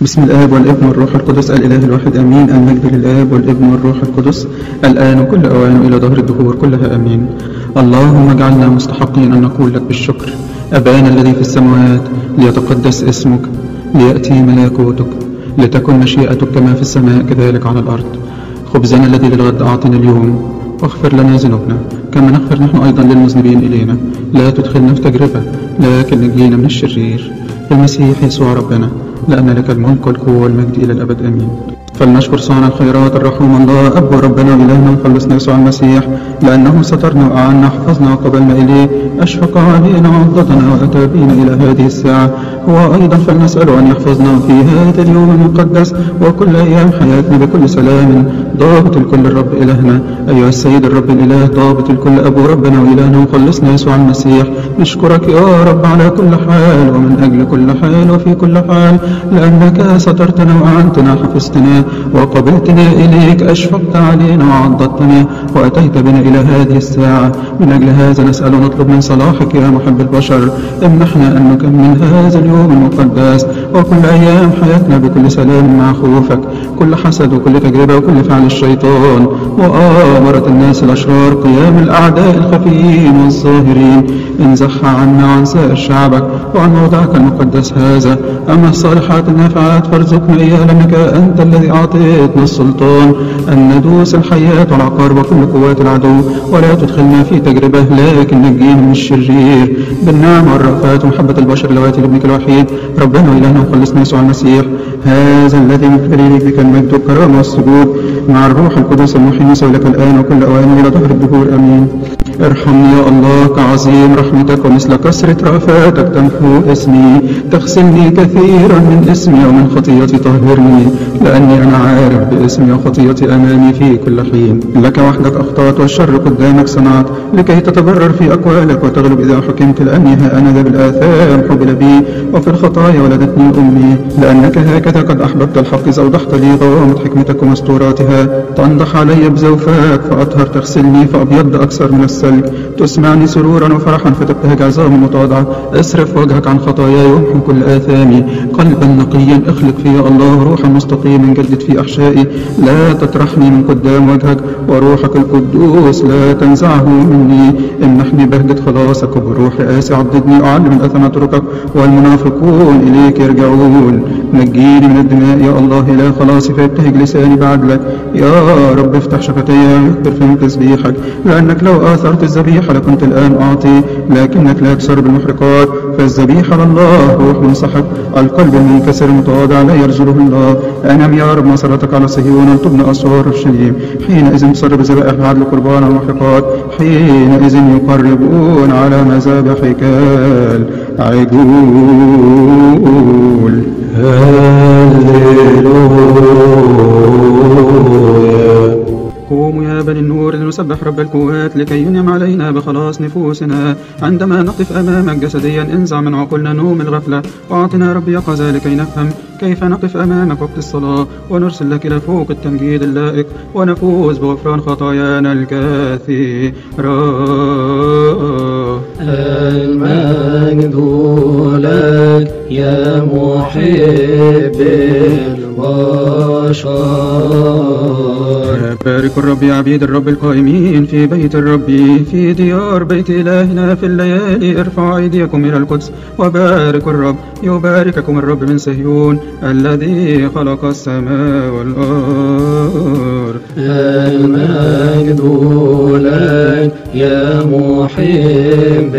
بسم الآب والابن والروح القدس الإله الواحد آمين. المجد للآب والابن والروح القدس الآن وكل أوان إلى دهر الدهور كلها آمين. اللهم اجعلنا مستحقين أن نقول لك بالشكر: أبانا الذي في السماوات، ليتقدس اسمك، ليأتي ملكوتك، لتكن مشيئتك كما في السماء كذلك على الأرض. خبزنا الذي للغد أعطنا اليوم، واغفر لنا ذنوبنا كما نغفر نحن أيضا للمذنبين إلينا، لا تدخلنا في تجربة لكن نجينا من الشرير. المسيح يسوع ربنا، لأن لك الملك والقوة والمجد إلى الأبد آمين. فلنشكر صانع الخيرات الرحوم الله أب ربنا وإلهنا وخلصنا يسوع المسيح، لأنه سترنا وأعنا حفظنا وقبلنا إليه، أشفق علينا وعضدنا وأتى بنا إلى هذه الساعة. هو أيضا فلنسأله أن يحفظنا في هذا اليوم المقدس وكل أيام حياتنا بكل سلام. ضابط الكل الرب إلهنا، أيها السيد الرب الإله، ضابط الكل أبو ربنا وإلهنا وخلصنا يسوع المسيح، نشكرك يا رب على كل حال ومن أجل كل حال وفي كل حال، لأنك سترتنا وأعنتنا، حفظتنا وقبلتنا إليك، أشفقت علينا وعضدتنا وأتيت بنا إلى هذه الساعة. من أجل هذا نسأل ونطلب من صلاحك يا محب البشر، امنحنا أن نكمل هذا اليوم المقدس وكل أيام حياتنا بكل سلام مع خوفك، كل حسد وكل تجربة وكل فعل الشيطان وآمرة الناس الأشرار، قيام الأعداء الخفيين والظاهرين، انزحها عنا وعن سائر شعبك وعن موضعك المقدس هذا. أما الصالحات النافعات فارزقنا إياها، لأنك أنت الذي أعطيتنا السلطان أن ندوس الحيات والعقار وكل قوات العدو، ولا تدخلنا في تجربة لكن نجينا من الشرير. بالنعمة والرأفات ومحبة البشر اللواتي لابنك الوحيد ربنا وإلهنا وخلصنا يسوع المسيح، هذا الذي من خلاله بك المجد والكرامة والسجود مع الروح القدس المحيي يسوع لك الآن وكل أوان إلى دهر الدهور آمين. ارحمني يا الله كعظيم رحمتك، ومثل كثرة رأفاتك تمحو اسمي، تغسلني كثيرا من اسمي ومن خطيتي طهرني، لأني أنا عارف باسمي وخطيتي أمامي في كل حين. لك وحدك أخطأت والشر قدامك صنعت، لكي تتبرر في أقوالك وتغلب إذا حكمت، لأني ها أنا ذا بالآثام حبل بي، وفي الخطايا ولدتني أمي. لأنك هكذا قد أحببت الحق إذ أوضحت لي غوامض حكمتك ومستوراتها، تنضح علي بزوفاك فأطهر، تغسلني فأبيض أكثر من الثلج، تسمعني سرورا وفرحا فتبتهج عظامي المتواضعة. اصرف وجهك عن خطاياي وامحو كل آثامي، قلبا نقيا اخلق في يا الله، روحا مستقيما جدد في أحشائي. لا تطرحني من قدام وجهك، وروحك القدوس لا تنزعه مني. امنحني بهجة خلاصك، وبروح آسي عضدني، أعلم الأثم طرقك والمنافقون إليك يرجعون. نجيني من الدماء يا الله إلى خلاصي، فيبتهج لساني بعدلك. يا رب افتح شفتي ويكبر فم تسبيحك، لأنك لو آثرت الذبيحة لكنت الآن أعطي، لكنك لا تسر بالمحرقات. فالذبيحة لله روح منسحق، القلب المنكسر المتواضع لا يرجله الله. أنم يا رب مسرتك على صهيون، وتبنى أسوار اورشليم. حينئذ تصر بذبائح العدل قربان المحرقات، حينئذ يقربون على مذابحك العجول. هاليلويا. قوموا يا بني النور لنسبح رب القوات، لكي ينعم علينا بخلاص نفوسنا. عندما نقف أمامك جسديا انزع من عقولنا نوم الغفلة، واعطنا رب يقظة لكي نفهم كيف نقف أمامك وقت الصلاة، ونرسل لك إلى فوق التمجيد اللائق، ونفوز بغفران خطايانا الكثيرة. المجد لك يا محب البشر. بارك الرب يا عبيد الرب القائمين في بيت الرب، في ديار بيت إلهنا في الليالي. ارفعوا أيديكم إلى القدس وبارك الرب، يبارككم الرب من صهيون الذي خلق السماء والأرض. المجد لك يا محب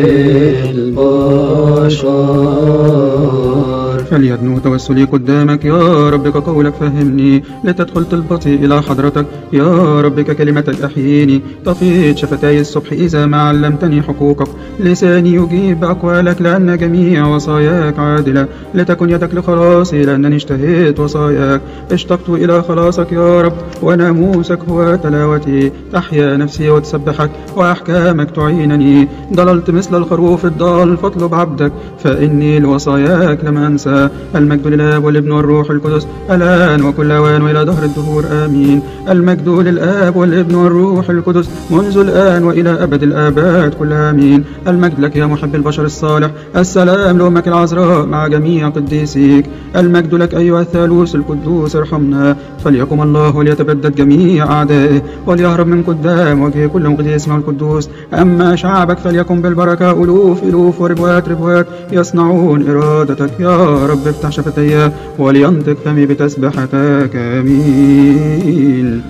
البشر. فليدنو توسلي قدامك يا رب كقولك فهمني، لتدخل طلبتي إلى حضرتك يا رب ككلمتك أحييني. تفيض شفتي الصبح إذا ما علمتني حقوقك، لساني يجيب بأقوالك، لأن جميع وصاياك عادلة. لتكن يدك لخلاصي، لأنني اشتهيت وصاياك. اشتقت إلى خلاصك يا رب، وناموسك هو تلاوتي. تحيا نفسي وتسبحك، وأحكامك تعينني. ضللت مثل الخروف الضال، فاطلب عبدك، فإني لوصاياك لم أنسى. كلها. المجد للآب والابن والروح القدس الآن وكل أوان وإلى دهر الدهور آمين. المجد للآب والابن والروح القدس منذ الآن وإلى أبد الآباد كلها آمين. المجد لك يا محب البشر الصالح. السلام لأمك العذراء مع جميع قديسيك. المجد لك أيها الثالوث القدوس ارحمنا. فليقم الله وليتبدد جميع أعدائه وليهرب من قدام وجه كل مقدس اسمه القدوس. أما شعبك فليكن بالبركة ألوف ألوف وربوات ربوات يصنعون إرادتك. يا رب افتح شفتي ولينطق فمي بتسبحتك. آمين.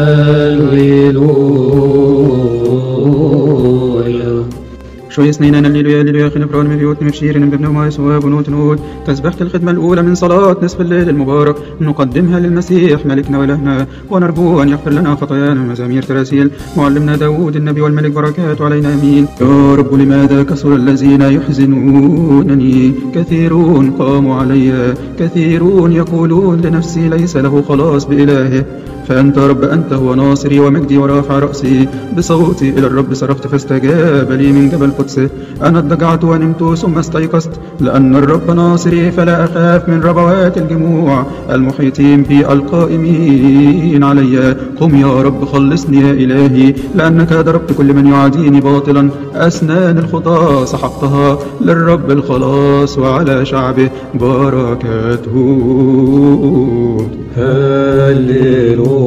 هاليلويا. شوي سنين الليلويا الليلويا خلف رون مبيوت مبشير بابن وما يسوى بنوت نود. تسبحت الخدمة الأولى من صلاة نصف الليل المبارك نقدمها للمسيح ملكنا وإلهنا ونرجو أن يغفر لنا خطايانا. مزامير تراسيل معلمنا داود النبي والملك بركات علينا آمين. يا رب لماذا كثر الذين يحزنونني؟ كثيرون قاموا علي، كثيرون يقولون لنفسي ليس له خلاص بإلهه. فأنت رب أنت هو ناصري ومجدي ورافع رأسي. بصوتي إلى الرب صرخت فاستجاب لي من جبل قدسه. أنا اضطجعت ونمت ثم استيقظت لأن الرب ناصري فلا أخاف من ربوات الجموع المحيطين بي القائمين علي. قم يا رب خلصني يا إلهي لأنك ضربت كل من يعاديني باطلا. أسنان الخطى سحقتها للرب الخلاص وعلى شعبه بركاته. هاليلويا.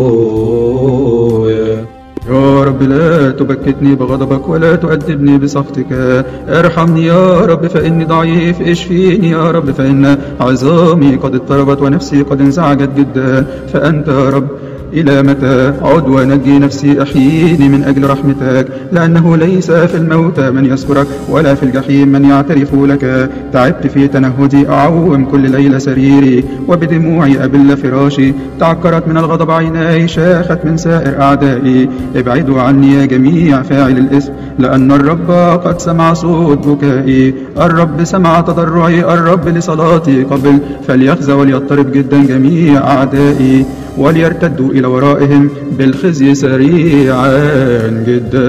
يا رب لا تبكتني بغضبك ولا تؤدبني بسخطك. ارحمني يا رب فإني ضعيف. اشفيني يا رب فإن عظامي قد اضطربت ونفسي قد انزعجت جدا. فأنت يا رب إلى متى عد ونجي نفسي؟ أحييني من أجل رحمتك لأنه ليس في الموت من يذكرك ولا في الجحيم من يعترف لك. تعبت في تنهدي أعوم كل ليلة سريري وبدموعي أبل فراشي. تعكرت من الغضب عيناي شاخت من سائر أعدائي. ابعدوا عني يا جميع فاعل الإثم لأن الرب قد سمع صوت بكائي. الرب سمع تضرعي. الرب لصلاتي قبل. فليخزى وليضطرب جدا جميع أعدائي وليرتدوا إلى ورائهم بالخزي سريعا جدا.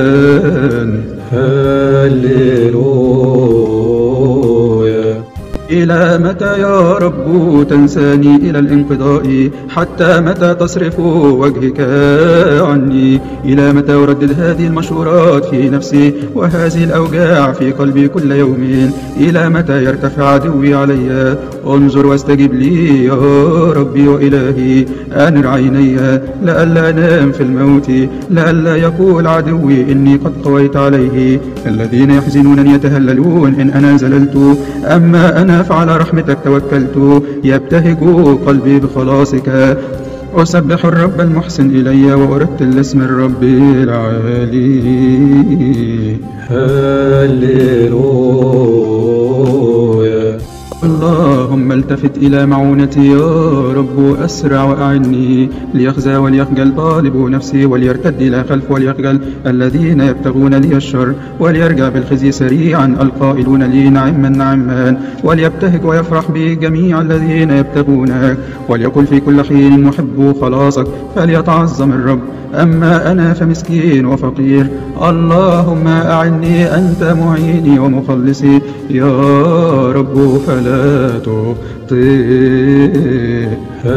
هاليلويا. إلى متى يا رب تنساني إلى الانقضاء؟ حتى متى تصرف وجهك عني؟ إلى متى أردد هذه المشورات في نفسي وهذه الأوجاع في قلبي كل يوم؟ إلى متى يرتفع عدوي علي؟ انظر واستجب لي يا ربي وإلهي. أنر عيني لئلا أنام في الموت لئلا يقول عدوي إني قد قويت عليه. الذين يحزنونني يتهللون إن أنا زللت. أما أنا فعلى رحمتك توكلت. يبتهج قلبي بخلاصك. أسبح الرب المحسن إلي وأرتل اسم الرب العالي. هاليلويا. اللهم التفت إلى معونتي يا رب. أسرع وأعني. ليخزى وليخجل طالب نفسي وليرتد إلى خلف وليخجل الذين يبتغون لي الشر. وليرجع بالخزي سريعا القائلون لي نعما نعما. وليبتهج ويفرح بي جميع الذين يبتغونك. وليقل في كل حين محب خلاصك فليتعظم الرب. أما أنا فمسكين وفقير. اللهم أعني أنت معيني ومخلصي يا رب فلا تبطئ.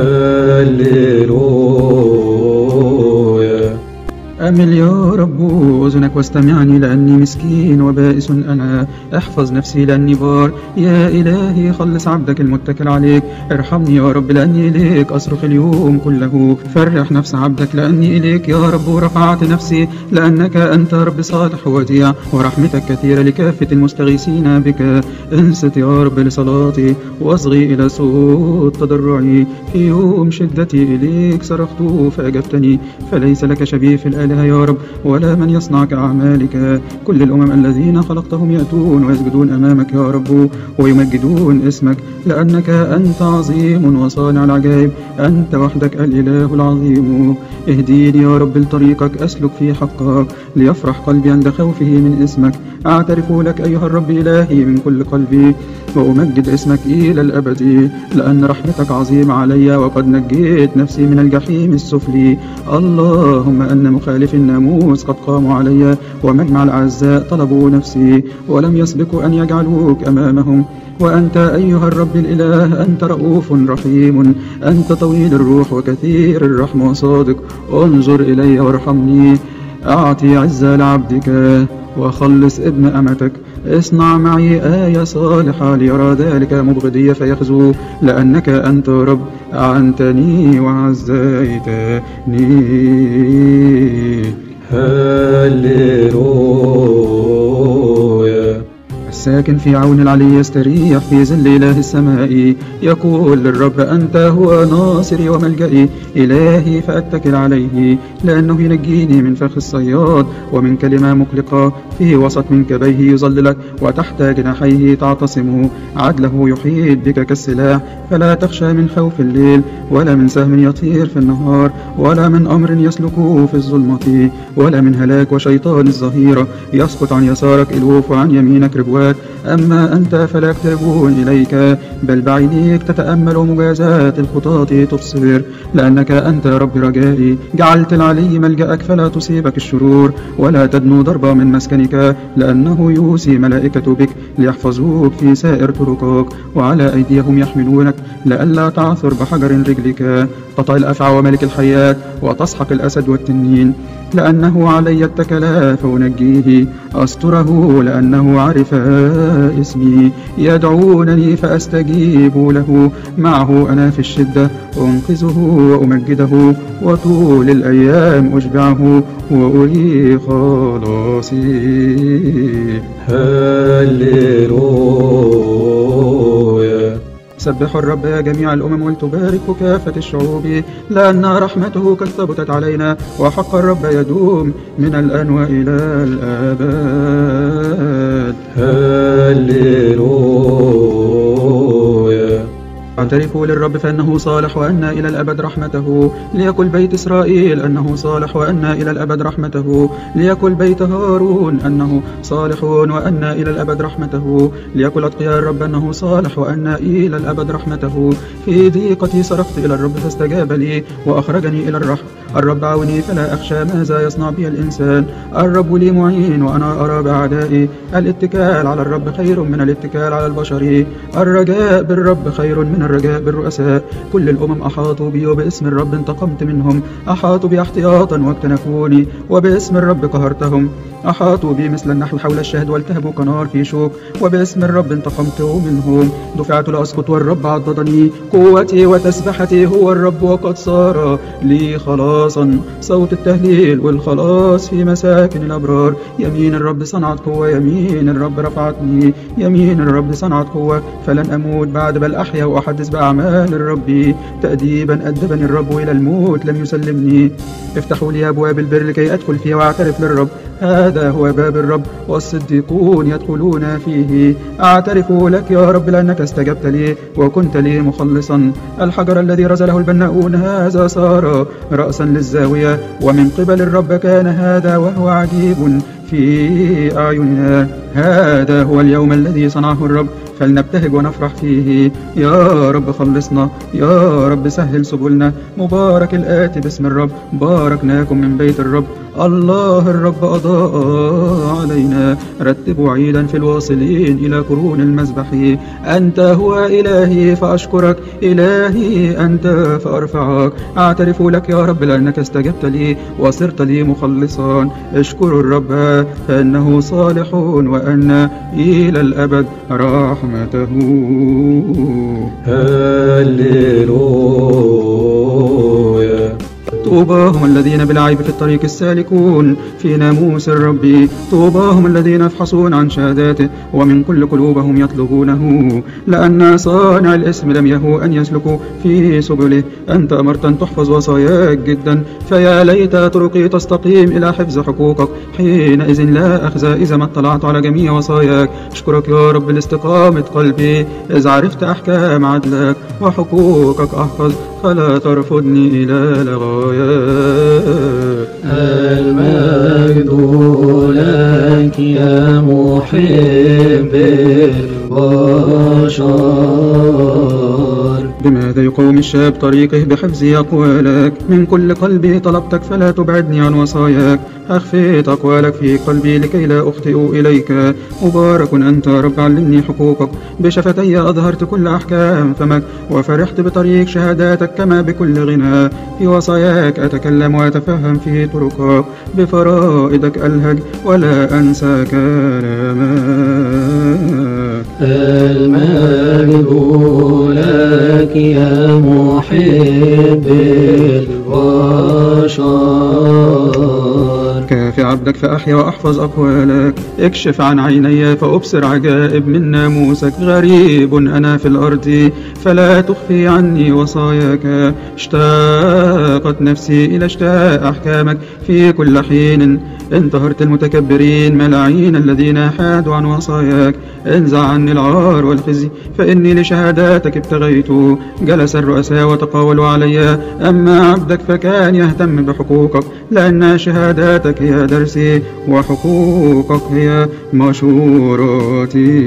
هاليلويا. أمل يا رب أذنك واستمعني لأني مسكين وبائس أنا. احفظ نفسي لأني بار. يا إلهي خلص عبدك المتكل عليك. ارحمني يا رب لأني إليك أصرخ اليوم كله. فرح نفس عبدك لأني إليك يا رب رفعت نفسي لأنك أنت رب صالح وديع ورحمتك كثيرة لكافة المستغيثين بك. انصت يا رب لصلاتي واصغي إلى صوت تضرعي. في يوم شدتي إليك صرخت فأجبتني. فليس لك شبيه في الآلهة يا رب ولا من يصنع كأعمالك. كل الأمم الذين خلقتهم يأتون ويسجدون أمامك يا رب ويمجدون اسمك لأنك أنت عظيم وصانع العجائب. أنت وحدك الإله العظيم. اهديني يا رب لطريقك أسلك في حقك. ليفرح قلبي عند خوفه من اسمك. أعترف لك أيها الرب إلهي من كل قلبي وأمجد اسمك إلى الأبد لأن رحمتك عظيمة علي وقد نجيت نفسي من الجحيم السفلي. اللهم أن مخالفي عارف الناموس قد قاموا علي، ومجمع الأعزاء طلبوا نفسي، ولم يسبقوا أن يجعلوك أمامهم. وأنت أيها الرب الإله أنت رؤوف رحيم، أنت طويل الروح وكثير الرحمة وصادق، انظر إلي وارحمني. أعطي عزة لعبدك وخلص ابن أمتك، اصنع معي آية صالحة ليرى ذلك مبغضي فيخزو، لأنك أنت رب أعنتني وعزيتني. هللويا. الساكن في عون العلي يستريح في ظل إله السماء، يقول للرب أنت هو ناصري وملجئي، إلهي فأتكل عليه، لأنه ينجيني من فخ الصياد ومن كلمة مقلقة، في وسط منكبيه يظللك وتحت جناحيه تعتصم، عدله يحيط بك كالسلاح، فلا تخشى من خوف الليل ولا من سهم يطير في النهار، ولا من أمر يسلك في الظلمة، ولا من هلاك وشيطان الظهيرة. يسقط عن يسارك ألوف وعن يمينك ربوات، أما أنت فلا يقتربون إليك، بل بعينيك تتأمل مجازات الخطاة تبصر، لأنك أنت رب رجائي، جعلت العلي ملجأك فلا تصيبك الشرور، ولا تدنو ضربة من مسكنك، لأنه يوصي ملائكة بك ليحفظوك في سائر طرقك، وعلى أيديهم يحملونك لئلا تعثر بحجر رجلك. قطع الأفعى وملك الحياة وتسحق الأسد والتنين، لأنه علي اتكلا فأنجيه، أستره لأنه عرف اسمي، يدعونني فأستجيب له، معه أنا في الشدة أنقذه وأمجده، وطول الأيام أشبعه وأري خلاصي. هللويا. سبحوا الرب يا جميع الأمم ولتباركوا كافة الشعوب، لأن رحمته قد ثبتت علينا، وحق الرب يدوم من الآن وإلى الآباد. هللويا. اعترفوا للرب فإنه صالح وأن إلى الأبد رحمته، ليقل بيت إسرائيل أنه صالح وأن إلى الأبد رحمته، ليقل بيت هارون أنه صالح وأن إلى الأبد رحمته، ليقل أتقياء الرب أنه صالح وأن إلى الأبد رحمته. في ضيقتي صرخت إلى الرب فاستجاب لي وأخرجني إلى الرحم. الرب عوني فلا أخشى ماذا يصنع بي الإنسان، الرب لي معين وأنا أرى بأعدائي. الاتكال على الرب خير من الاتكال على البشر، الرجاء بالرب خير من الرجاء بالرؤساء. كل الأمم أحاطوا بي وباسم الرب انتقمت منهم، أحاطوا بي احتياطا واكتنفوني وباسم الرب قهرتهم. أحاطوا بي مثل النحل حول الشهد والتهبوا كنار في شوك، وباسم الرب انتقمت منهم. دفعت لأسقط والرب عضدني، قوتي وتسبحتي هو الرب وقد صار لي خلاصا. صوت التهليل والخلاص في مساكن الأبرار، يمين الرب صنعت قوة، يمين الرب رفعتني، يمين الرب صنعت قوة، فلن أموت بعد بل أحيا وأحدث بأعمال الرب. تأديبا أدبني الرب إلى الموت لم يسلمني. افتحوا لي أبواب البر لكي أدخل فيها وأعترف للرب، هذا هو باب الرب والصديقون يدخلون فيه. أعترف لك يا رب لأنك استجبت لي وكنت لي مخلصا. الحجر الذي رزله البناؤون هذا صار رأسا للزاوية، ومن قبل الرب كان هذا وهو عجيب في أعيننا. هذا هو اليوم الذي صنعه الرب، فلنبتهج ونفرح فيه. يا رب خلصنا، يا رب سهل سبلنا. مبارك الآتي باسم الرب، باركناكم من بيت الرب. الله الرب أضاء علينا. رتبوا عيدا في الواصلين إلى قرون المذبح. أنت هو إلهي فأشكرك، إلهي أنت فأرفعك. أعترف لك يا رب لأنك استجبت لي وصرت لي مخلصا. اشكروا الرب فإنه صالح وأن إلى الأبد رحمته. هللويا. طوباهم الذين بالعيب في الطريق السالكون في ناموس الرب. طوباهم الذين يفحصون عن شهاداته ومن كل قلوبهم يطلبونه، لأن صانع الاسم لم يهو أن يسلكوا في سبله. أنت أمرت أن تحفظ وصاياك جدا، فيا ليت طرقي تستقيم إلى حفظ حقوقك. حينئذ لا أخزى إذا ما اطلعت على جميع وصاياك. أشكرك يا رب لاستقامة قلبي، إذ عرفت أحكام عدلك وحقوقك أحفظ، فلا ترفضني إلى الغايات. المجد لك يا محب البشر. بماذا يقوم الشاب طريقه بحفظ أقوالك؟ من كل قلبي طلبتك فلا تبعدني عن وصاياك. أخفيت أقوالك في قلبي لكي لا أخطئ إليك. مبارك أنت رب، علمني حقوقك. بشفتي أظهرت كل أحكام فمك، وفرحت بطريق شهاداتك كما بكل غنى. في وصاياك أتكلم وأتفهم في طرقك، بفرائدك ألهج ولا أنسى كلامك. المجد لك يا محب البشر. كافي عبدك فأحيا وأحفظ أقوالك. اكشف عن عيني فأبصر عجائب من ناموسك. غريب أنا في الأرض فلا تخفي عني وصاياك. اشتاقت نفسي إلى اشتاء أحكامك في كل حين. انتهرت المتكبرين ملاعين الذين حادوا عن وصاياك. انزع عني العار والخزي فإني لشهاداتك ابتغيت. جلس الرؤساء وتقاولوا علي، أما عبدك فكان يهتم بحقوقك، لأن شهاداتك هي درسي وحقوقك هي مشوراتي.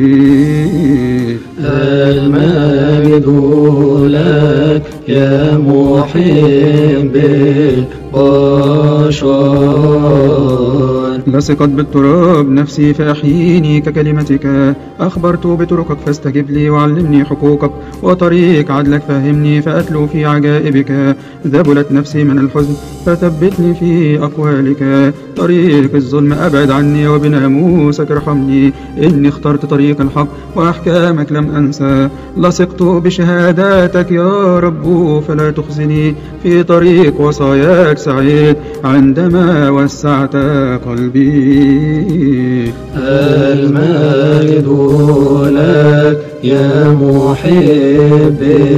المجد لك يا محب البشر. لصقت بالتراب نفسي فأحييني ككلمتك. أخبرت بطرقك فاستجب لي وعلمني حقوقك، وطريق عدلك فهمني فأتلو في عجائبك. ذبلت نفسي من الحزن فثبتني في أقوالك. طريق الظلم أبعد عني وبناموسك ارحمني. إني اخترت طريق الحق وأحكامك لم أنسى. لصقت بشهاداتك يا رب فلا تخزني. في طريق وصاياك سعيد عندما وسعت قلبي. المجد لك يا محب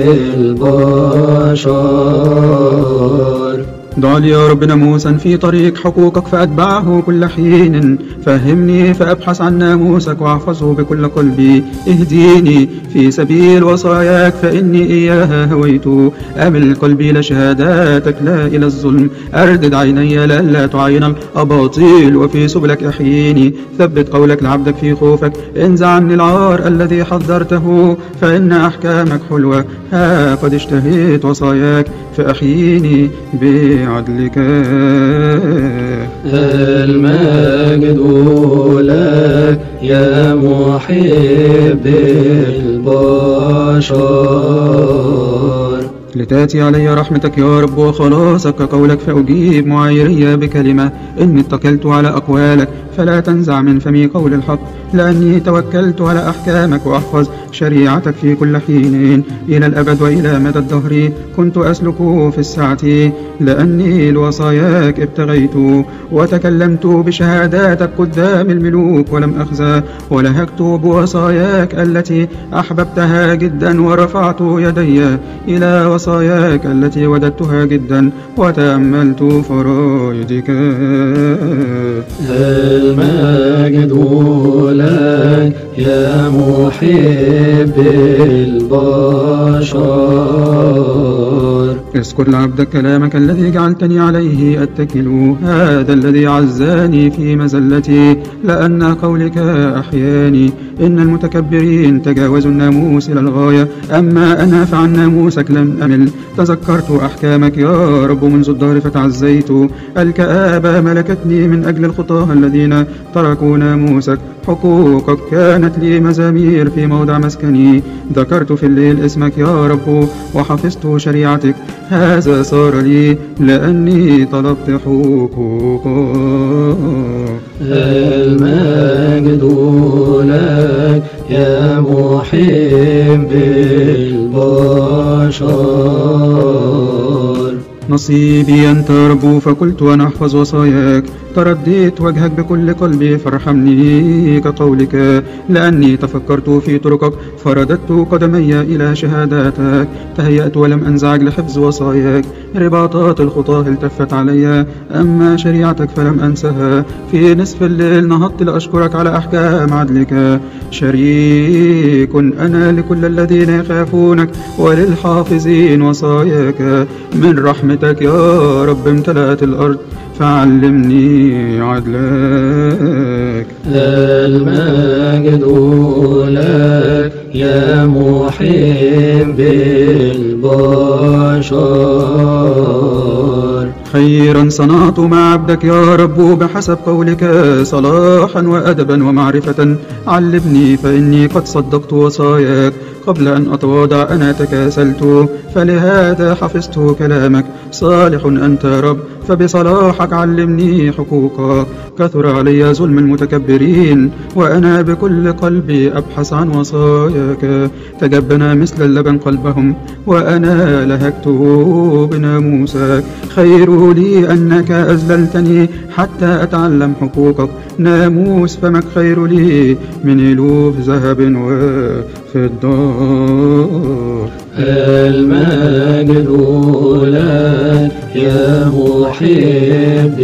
البشر. ضع لي يا رب ناموسا في طريق حقوقك فأتبعه كل حين. فهمني فأبحث عن ناموسك وأحفظه بكل قلبي. اهديني في سبيل وصاياك فإني إياها هويت. أمل قلبي لشهاداتك لا إلى الظلم. أردد عيني لئلا تعين الأباطيل، وفي سبلك أحييني. ثبت قولك لعبدك في خوفك. انزع عني العار الذي حذرته، فإن أحكامك حلوة. ها قد اشتهيت وصاياك فأحييني بعدلك. المجد لك يا محب البشر. لتأتي علي رحمتك يا رب وخلاصك كقولك فأجيب معايري بكلمة. إني اتكلت على أقوالك فلا تنزع من فمي قول الحق، لأني توكلت على أحكامك وأحفظ شريعتك في كل حين. إلى الأبد وإلى مدى الدهر كنت أسلك في السعة، لأني لوصاياك ابتغيت. وتكلمت بشهاداتك قدام الملوك ولم أخزى، ولهجت بوصاياك التي أحببتها جدا. ورفعت يدي إلى وصاياك التي وددتها جدا، وتأملت فرائدك. المجد لك يا محب البشر. اذكر لعبدك كلامك الذي جعلتني عليه أتكل. هذا الذي عزاني في مزلتي، لأن قولك أحياني. إن المتكبرين تجاوزوا الناموس إلى الغاية، أما أنا فعن ناموسك لم أمل. تذكرت أحكامك يا رب منذ الدهر فتعزيت. الكآبة ملكتني من أجل الخطاة الذين تركوا ناموسك. حقوقك كانت لي مزامير في موضع مسكني. ذكرت في الليل اسمك يا رب وحفظت شريعتك. هذا صار لي لأني طلبت حقوقك. المجد لك يا محب البشر. نصيبي أنت رب فقلت أنا أحفظ وصاياك. ترديت وجهك بكل قلبي فارحمني كقولك، لأني تفكرت في طرقك فرددت قدمي إلى شهاداتك. تهيأت ولم أنزعج لحفظ وصاياك. رباطات الخطاة التفت علي، أما شريعتك فلم أنسها. في نصف الليل نهضت لأشكرك على أحكام عدلك. شريك أنا لكل الذين يخافونك وللحافظين وصاياك. من رحمتك يا رب امتلأت الأرض، فعلمني عدلك. المجد لك يا محب البشر. خيرا صنعت مع عبدك يا رب بحسب قولك، صلاحا وأدبا ومعرفة علمني، فإني قد صدقت وصاياك. قبل أن أتواضع أنا تكاسلت، فلهذا حفظت كلامك. صالح أنت يا رب، فبصلاحك علمني حقوقك. كثر علي ظلم المتكبرين، وأنا بكل قلبي أبحث عن وصاياك. تجبن مثل اللبن قلبهم، وأنا لهجته بناموسك. خير لي أنك أذللتني حتى أتعلم حقوقك. ناموس فمك خير لي من ألوف ذهب وفضة. المجد لك يا محب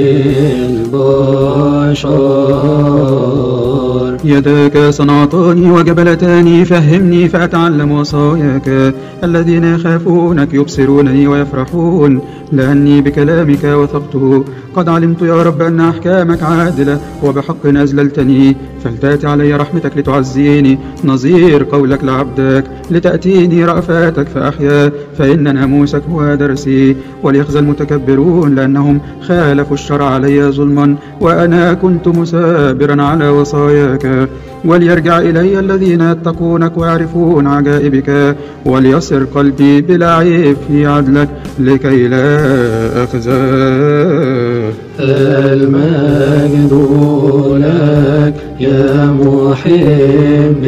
البشر. يداك صنعتاني وجبلتاني، فهمني فأتعلم وصاياك. الذين يخافونك يبصرونني ويفرحون، لأني بكلامك وثقت. قد علمت يا رب أن أحكامك عادلة، وبحق أذللتني. فلتأتي علي رحمتك لتعزيني، نظير قولك لعبدك. لتأتيني رأفاتك فأحيا، فإن ناموسك هو درسي. وليخزى المتكبرون لأنهم خالفوا الشرع علي ظلما، وأنا كنت مثابرا على وصاياك. وليرجع إلي الذين يتقونك ويعرفون عجائبك، وليصر قلبي بلا عيب في عدلك لكي لا أخزى. المجد لك يا محب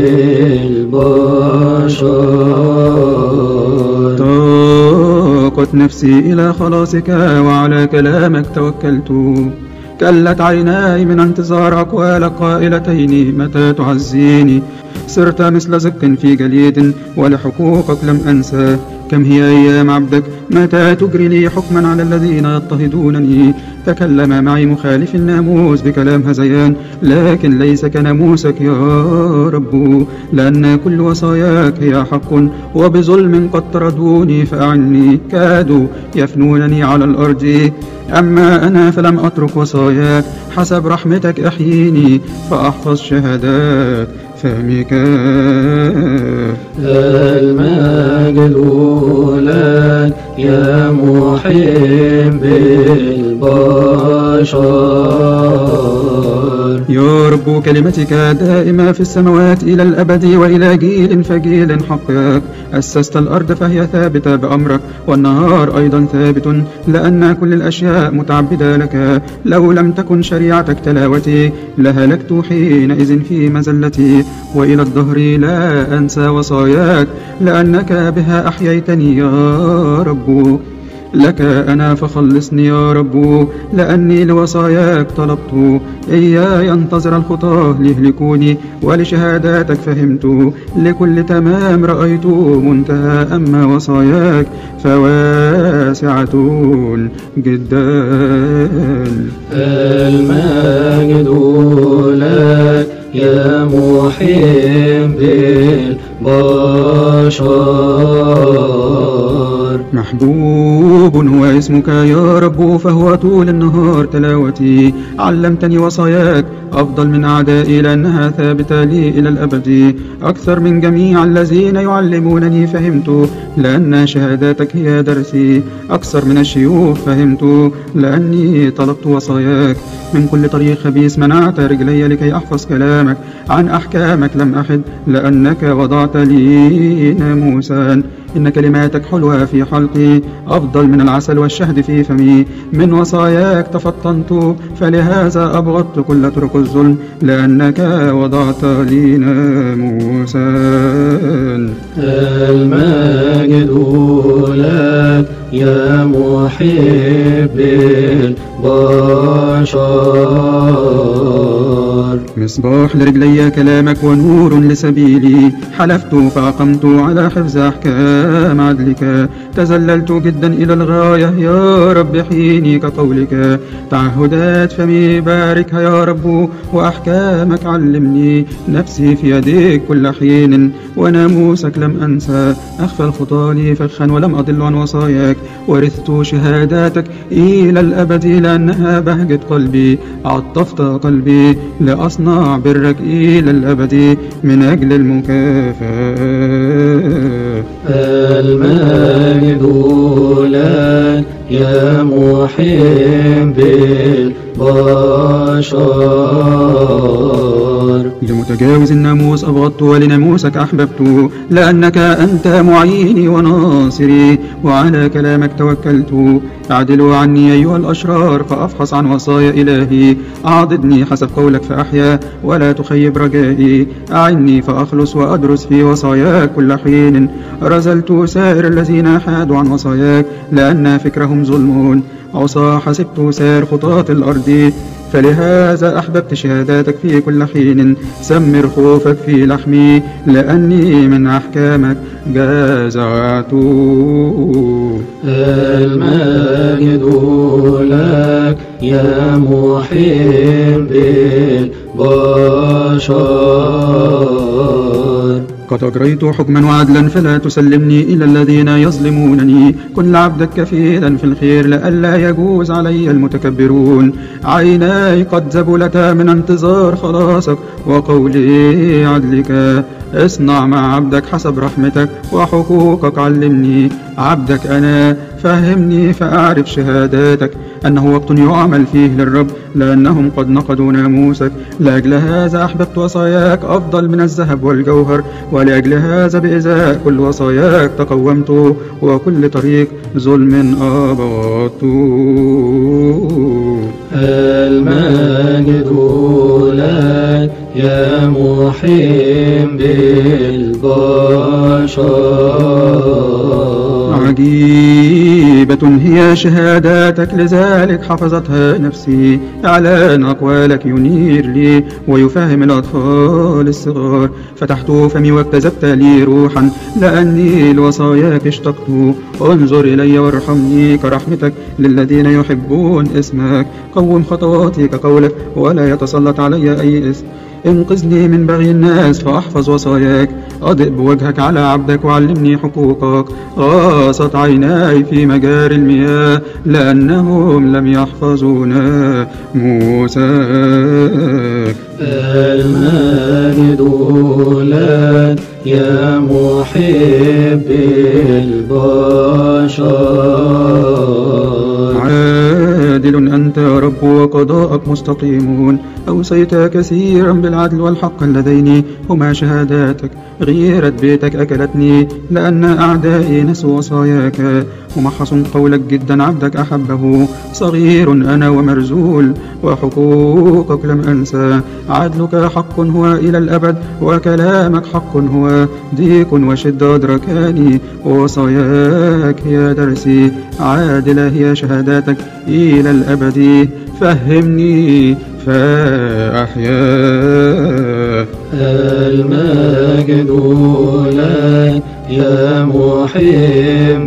البشر. طاقت نفسي إلى خلاصك، وعلى كلامك توكلت. كلت عيناي من انتظار أقوالك قائلتين متى تعزيني. صرت مثل زق في جليد، ولحقوقك لم أنسى. كم هي أيام عبدك، متى تجري لي حكما على الذين يضطهدونني. تكلم معي مخالف الناموس بكلام هذيان، لكن ليس كناموسك يا رب. لأن كل وصاياك هي حق، وبظلم قد طردوني فأعني. كادوا يفنونني على الأرض، أما أنا فلم أترك وصاياك. حسب رحمتك أحييني، فأحفظ شهادات فمك. المجد لك يا محب البشر. يا رب كلمتك دائمة في السماوات إلى الأبد، وإلى جيل فجيل حقك. أسست الأرض فهي ثابتة بأمرك، والنهار أيضا ثابت، لأن كل الأشياء متعبدة لك. لو لم تكن شريعتك تلاوتي، لهلكت حينئذ في مزلتي. وإلى الدهر لا أنسى وصاياك، لأنك بها أحييتني يا رب. لك أنا فخلصني يا رب، لأني لوصاياك طلبت. إياي ينتظر الخطاة ليهلكوني، ولشهاداتك فهمت. لكل تمام رأيت منتهى، أما وصاياك فواسعة جدا. المجد لك يا محب البشر. محبوب هو اسمك يا رب، فهو طول النهار تلاوتي. علمتني وصاياك أفضل من أعدائي، لأنها ثابتة لي إلى الأبد. أكثر من جميع الذين يعلمونني فهمت، لأن شهاداتك هي درسي. أكثر من الشيوخ فهمت، لأني طلبت وصاياك. من كل طريق خبيث منعت رجلي لكي أحفظ كلامك. عن أحكامك لم أحد، لأنك وضعت لي ناموسا. إن كلماتك حلوة في حلقي، أفضل من العسل والشهد في فمي. من وصاياك تفطنت، فلهذا أبغضت كل طرق الظلم، لأنك وضعت لي ناموسا. المجد لك يا محب البشر. مصباح لرجلي كلامك ونور لسبيلي. حلفت فأقمت على حفظ أحكام عدلك. تذللت جدا إلى الغاية يا رب حيني كقولك. تعهدات فمي باركها يا رب وأحكامك علمني. نفسي في يديك كل حين وناموسك لم أنسى. أخفى الخطى لي فخا ولم أضل عن وصاياك. ورثت شهاداتك إلى الأبد لأنها بهجة قلبي. عطفت قلبي لأصنع برك إلى الأبد من أجل المكافأة. المجد لك يا محب البشر. لمتجاوز الناموس أبغضت ولناموسك أحببت. لأنك أنت معيني وناصري وعلى كلامك توكلت. اعدلوا عني أيها الأشرار فأفحص عن وصايا إلهي. أعضدني حسب قولك فأحيا ولا تخيب رجائي. أعني فأخلص وأدرس في وصاياك كل حين. رزلت سائر الذين حادوا عن وصاياك لأن فكرهم ظلم. عصا حسبت سائر خطاة الأرض فلهذا أحببت شهاداتك في كل حين. سمر خوفك في لحمي لأني من أحكامك جازعت. المجد لك يا محب البشر. قد أجريت حكما وعدلا فلا تسلمني إلى الذين يظلمونني. كن عبدك كفيلا في الخير لئلا يجوز علي المتكبرون. عيناي قد ذبلتا من انتظار خلاصك وقولي عدلك. اصنع مع عبدك حسب رحمتك وحقوقك علمني. عبدك أنا فهمني فأعرف شهاداتك. أنه وقت يعمل فيه للرب لأنهم قد نقضوا ناموسك. لأجل هذا أحببت وصاياك أفضل من الذهب والجوهر. ولأجل هذا بإزاء كل وصاياك تقومت وكل طريق ظلم أبغضت. المجد لك يا محب البشر. عجيبة هي شهاداتك لذلك حفظتها نفسي. إعلان أقوالك ينير لي ويفهم الأطفال الصغار. فتحت فمي واكتسبت لي روحا لأني لوصاياك اشتقت. انظر إلي وارحمني كرحمتك للذين يحبون اسمك. قوم خطواتي كقولك ولا يتسلط علي أي اسم. انقذني من بغي الناس فأحفظ وصاياك. أضئ بوجهك على عبدك وعلمني حقوقك. غاصت عيناي في مجاري المياه لأنهم لم يحفظوا ناموسك. المجد لك يا محب البشر. عادل أنت يا رب وقضاءك مستقيمون. أوصيت كثيرا بالعدل والحق اللذين هما شهاداتك. غيرة بيتك أكلتني لأن أعدائي نسوا وصاياك. ممحص قولك جدا عبدك أحبه. صغير أنا ومرزول وحقوقك لم أنسى. عدلك حق هو إلى الأبد وكلامك حق هو. ضيق وشدة أدركاني ووصاياك هي درسي. عادلة هي شهاداتك إلى الأبد. فهمني فأحيا. المجد لك يا محب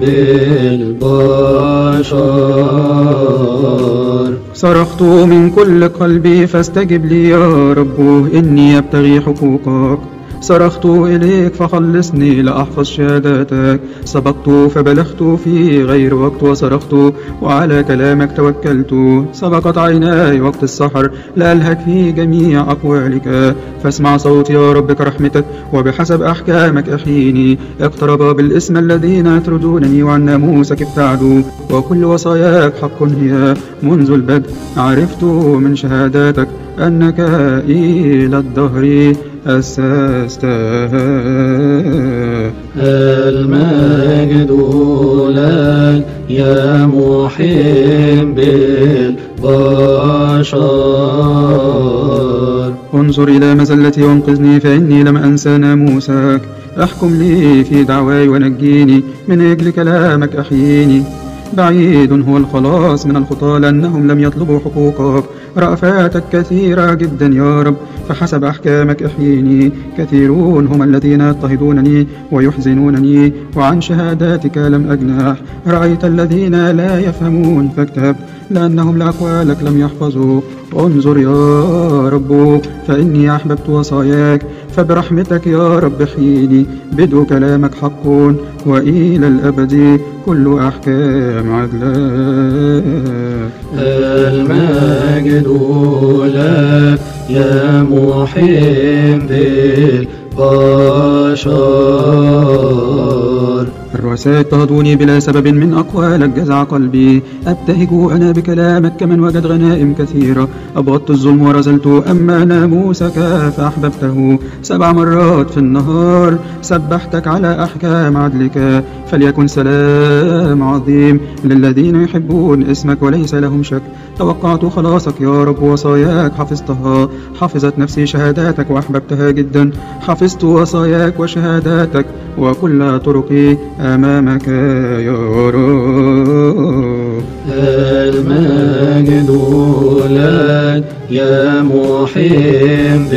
البشر. صرخت من كل قلبي فاستجب لي يا رب إني أبتغي حقوقك. صرخت إليك فخلصني لأحفظ شهاداتك. سبقت فبلغت في غير وقت وصرخت وعلى كلامك توكلت. سبقت عيناي وقت السحر لألهك في جميع أقوالك. فاسمع صوتي يا رب كرحمتك وبحسب أحكامك أحيني. اقترب بالاسم الذين يطردونني وعن ناموسك ابتعدوا. وكل وصاياك حق هي منذ البدء. عرفت من شهاداتك أنك إلى الدهر أسستها. المجد لك يا محب البشر. انظر إلى مزلتي وانقذني فإني لم أنسى ناموسك. احكم لي في دعواي ونجيني من أجل كلامك أحييني. بعيد هو الخلاص من الخطاة لأنهم لم يطلبوا حقوقك. رأفاتك كثيرة جدا يا رب، فحسب أحكامك احييني. كثيرون هم الذين يضطهدونني ويحزنونني، وعن شهاداتك لم أجنح. رأيت الذين لا يفهمون فاكتب، لأنهم لأقوالك لم يحفظوا. انظر يا رب، فإني أحببت وصاياك، فبرحمتك يا رب احييني. بدء كلامك حق، وإلى الأبد كل أحكام عدلك. المجد لك يا محب البشر. الرؤساء اضطهدوني بلا سبب، من أقوالك جزع قلبي. أبتهج أنا بكلامك كمن وجد غنائم كثيرة. أبغضت الظلم ورزلت، أما ناموسك فأحببته. 7 مرات في النهار سبحتك على أحكام عدلك. فليكن سلام عظيم للذين يحبون اسمك وليس لهم شك. توقعت خلاصك يا رب، وصاياك حفظتها. حفظت نفسي شهاداتك وأحببتها جدا. حفظت وصاياك وشهاداتك، وكل طرقي أمامك يا رب. المجد لك يا محب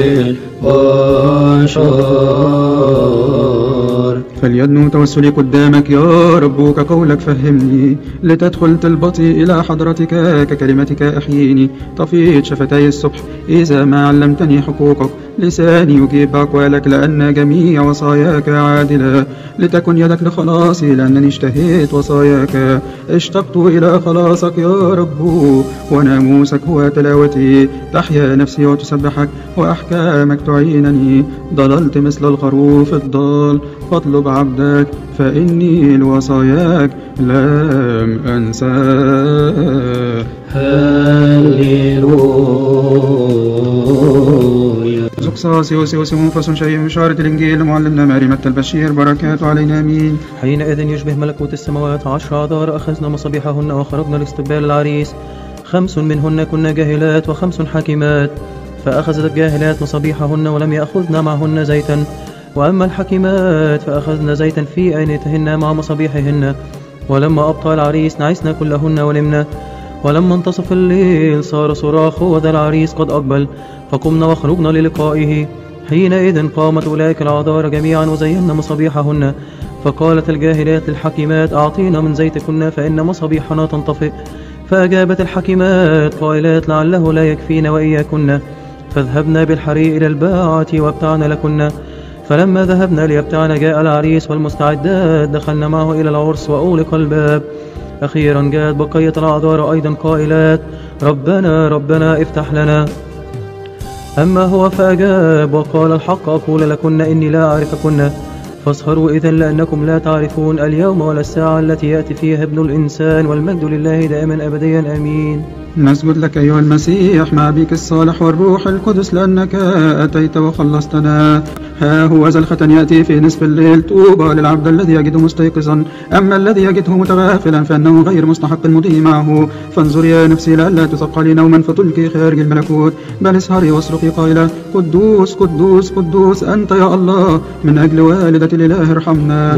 البشر. فليدنو توسلي قدامك يا رب، كقولك فهمني. لتدخل طلبتي إلى حضرتك، ككلمتك أحييني. طفيت شفتي الصبح إذا ما علمتني حقوقك. لساني يجيب بأقوالك، لأن جميع وصاياك عادلة. لتكن يدك لخلاصي، لأنني اشتهيت وصاياك. اشتقت إلى خلاصك يا رب، وناموسك هو تلاوتي. تحيا نفسي وتسبحك، وأحكامك تعينني. ضللت مثل الخروف الضال، فاطلب عبدك، فإني لوصاياك لم أنساه. هللويا. زقصاص منفس شيء من شارة الإنجيل. معلمنا ماري متى البشير، بركاته علينا آمين. حينئذ يشبه ملكوت السماوات 10 آذار. أخذنا مصابيحهن وخرجنا لاستقبال العريس. 5 منهن كن جاهلات، و5 حكيمات. فأخذت الجاهلات مصابيحهن ولم يأخذن معهن زيتا، وأما الحكيمات فأخذن زيتا في آنيتهن مع مصابيحهن. ولما أبطأ العريس نعسنا كلهن ولمنا. ولما انتصف الليل صار صراخ، وذا العريس قد أقبل. فقمنا وخرجنا للقائه. حينئذ قامت أولئك العذارى جميعا وزينا مصابيحهن. فقالت الجاهلات للحكيمات: أعطينا من زيتكن، فإن مصابيحنا تنطفئ. فأجابت الحكيمات قائلات: لعله لا يكفينا وإياكن. فذهبنا بالحري إلى الباعة وابتعنا لكن. فلما ذهبنا ليبتعنا جاء العريس والمستعدات، دخلنا معه إلى العرس وأغلق الباب. أخيرا جاءت بقية العذارى أيضا قائلات: ربنا ربنا افتح لنا. أما هو فأجاب وقال: الحق أقول لكن إني لا أعرفكن. فاسهروا إذن، لأنكم لا تعرفون اليوم ولا الساعة التي يأتي فيها ابن الإنسان. والمجد لله دائما أبديا آمين. نسجد لك أيها المسيح مع أبيك الصالح والروح القدس، لأنك أتيت وخلصتنا. ها هو ذا الختن يأتي في نصف الليل. طوبى للعبد الذي يجده مستيقظا، أما الذي يجده متغافلا فإنه غير مستحق المضي معه. فانظر يا نفسي لئلا تثقلي نوما فتلقي خارج الملكوت، بل اسهري واصرخي قائلة: قدوس قدوس قدوس أنت يا الله. من أجل والدة الإله ارحمنا.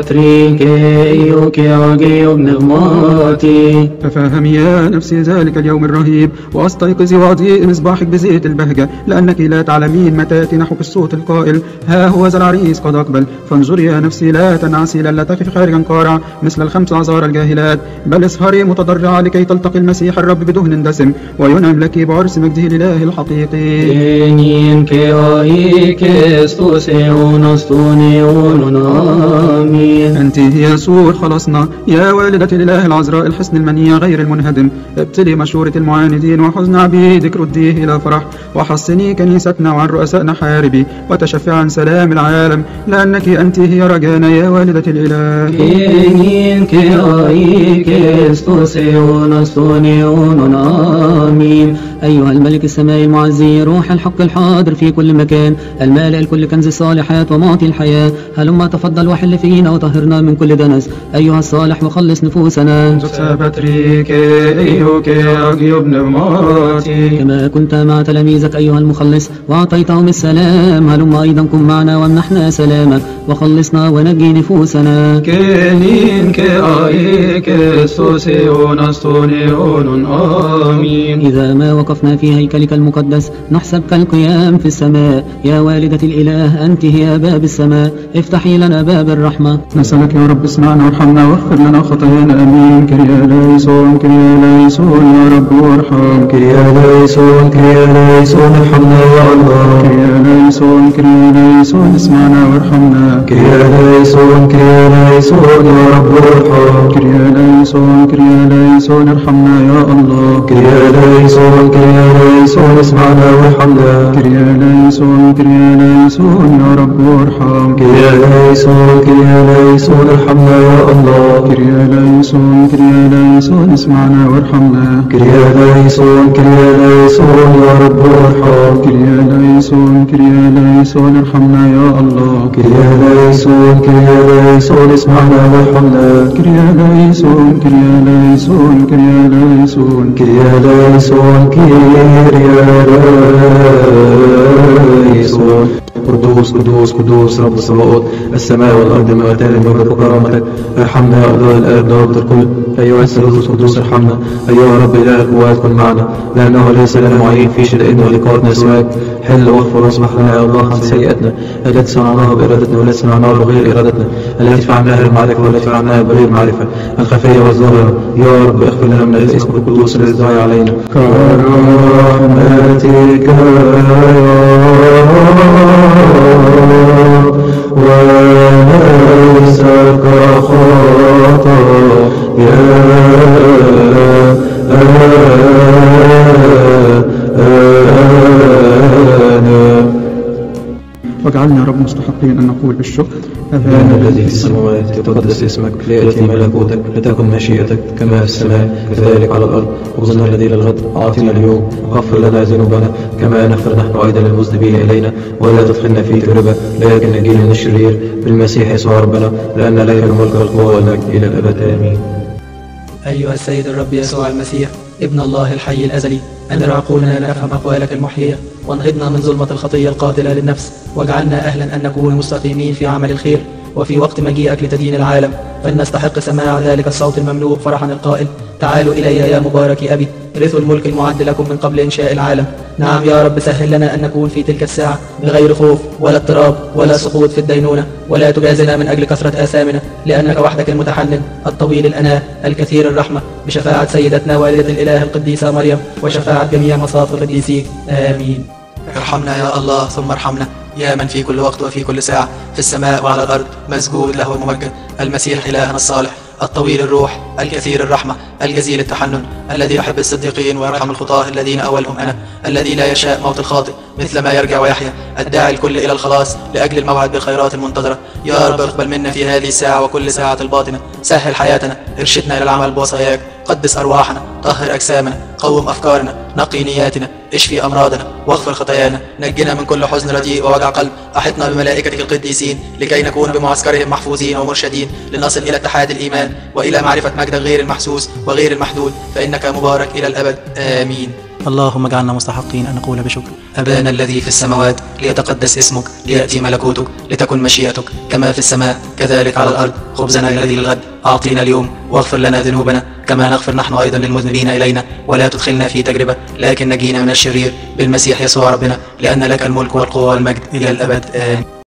ففهمي يا نفسي ذلك اليوم الرهيب، واستيقظي واضيء مصباحك بزيت البهجة، لأنك لا تعلمين متى يأتي نحوك الصوت القائل: ها هو ذا العريس قد أقبل. فانظري يا نفسي لا تنعسي، لئلا تقف خارجا قارعة مثل ال5 عذارى الجاهلات، بل اسهري متضرعة لكي تلتقي المسيح الرب بدهن دسم، وينعم لك بعرس مجده الإله الحقيقي. أنت هي سور خلصنا يا والدة الإله العذراء، الحصن المنيع غير المنهدم. ابتلي مشورة المعاندين وحزن عبيدك، رديه إلى فرح، وحصني كنيستنا وعن رؤسائنا حاربي، وتشفع عن سلام العالم، لأنك أنت هي رجانا يا والدة الإله. آمين. أيها الملك السماوي المعزي، روح الحق الحاضر في كل مكان، المالئ الكل كنز الصالحات ومعطي الحياة، هلما تفضل وحل فينا وطهرنا من كل دنس أيها الصالح وخلص نفوسنا. كما كنت مع تلاميذك أيها المخلص وأعطيتهم السلام، هلما أيضا كن معنا وامنحنا سلامك وخلصنا ونجي نفوسنا. إذا ما وقف وقفنا في هيكلك المقدس نحسب كالقيام في السماء. يا والدة الإله أنت هي باب السماء، افتحي لنا باب الرحمة. نسألك يا رب اسمعنا وارحمنا واغفر لنا خطايانا آمين. كريا ليسون كريا ليسون يا رب وارحم. كريا ليسون كريا ليسون ارحمنا يا الله. كريا ليسون كريا ليسون اسمعنا وارحمنا. كريا ليسون كريا ليسون يا رب وارحم. كريا ليسون كريا ليسون ارحمنا يا الله. كريا ليسون كريا ليسون اسمعنا وارحمنا. كريا ليسون كريا ليسون يا رب وارحم. كريا ليسون كريا ليسون ارحمنا يا الله. كريا ليسون كريا ليسون اسمعنا وارحمنا. كريا ليسون كريا ليسون يا رب وارحم. كريا ليسون كريا ليسون ارحمنا يا الله. كريا ليسون كريا ليسون اسمعنا وارحمنا. كريا ليسون كريا ليسون كريا ليسون كريا ليسون كريا ليسون. قدوس قدوس قدوس رب السماوات، السماء والأرض مماتان بمجد وكرامتك. ارحمنا يا الله الآب ضابط الكل. أيها الثالوث القدوس ارحمنا. أيها رب إله القوات كن معنا، لأنه ليس لنا معين في شدائدنا ولقاءاتنا سواك. حل واغفر واصبح لنا يا الله عن سيئاتنا التي صنعناها بإرادتنا والتي صنعناها بغير إرادتنا، التي فعلناها بالمعرفة والتي فعلناها بغير معرفة، الخفية والظاهرة. يا رب اغفر لنا من أجل اسمك القدوس الذي دعي علينا. كرامتك وليس كخطايانا واجعلنا رب مستحقين أن نقول بالشكر. أبانا الذي في السماوات يتقدس اسمك، ليأتي ملكوتك، لتكن مشيئتك كما في السماء كذلك على الأرض. خبزنا الذي للغد أعطنا اليوم، وغفر لنا ذنوبنا كما نغفر نحن أيضا للمذنبين إلينا، ولا تدخلنا في تجربة لكن نجينا من الشرير بالمسيح يسوع ربنا، لأن لك الملك والقوة والمجد إلى الأبد آمين. أيها السيد الرب يسوع المسيح ابن الله الحي الأزلي، أنر عقولنا لنفهم أقوالك المحيية، وانهضنا من ظلمة الخطية القاتلة للنفس، واجعلنا أهلا أن نكون مستقيمين في عمل الخير وفي وقت مجيئك لتدين العالم، فلنستحق سماع ذلك الصوت المملوء فرحا القائل: تعالوا إلي يا مبارك أبي، رثوا الملك المعد لكم من قبل إنشاء العالم. نعم يا رب، سهل لنا أن نكون في تلك الساعة بغير خوف ولا اضطراب ولا سقوط في الدينونة، ولا تجازنا من أجل كثرة آثامنا، لأنك وحدك المتحنن الطويل الأناة الكثير الرحمة، بشفاعة سيدتنا والدة الإله القديسة مريم وشفاعة جميع مصاف القديسين آمين. ارحمنا يا الله ثم ارحمنا، يا من في كل وقت وفي كل ساعة في السماء وعلى الأرض مسجود له وممجد، المسيح إلهنا الصالح الطويل الروح الكثير الرحمة الجزيل التحنن، الذي يحب الصديقين ويرحم الخطاة الذين أولهم أنا، الذي لا يشاء موت الخاطئ مثل ما يرجع ويحيا، الداعي الكل إلى الخلاص لأجل الموعد بالخيرات المنتظرة. يا رب اقبل منا في هذه الساعة وكل ساعة الباطنة، سهل حياتنا، ارشدنا إلى العمل بوصاياك، قدس أرواحنا، طهر أجسامنا، قوم أفكارنا، نقي نياتنا، اشفي أمراضنا، واغفر خطايانا، نجنا من كل حزن رديء ووجع قلب، أحطنا بملائكتك القديسين لكي نكون بمعسكرهم محفوظين ومرشدين، لنصل إلى اتحاد الإيمان وإلى معرفة مجدك غير المحسوس وغير المحدود، فإنك مبارك إلى الأبد آمين. اللهم اجعلنا مستحقين أن نقول بشكر. أبانا الذي في السماوات ليتقدس اسمك، ليأتي ملكوتك، لتكن مشيئتك كما في السماء كذلك على الأرض. خبزنا الذي للغد أعطينا اليوم، واغفر لنا ذنوبنا كما نغفر نحن أيضا للمذنبين إلينا، ولا تدخلنا في تجربة لكن نجينا من الشرير بالمسيح يسوع ربنا، لأن لك الملك والقوة والمجد إلى الأبد آمين.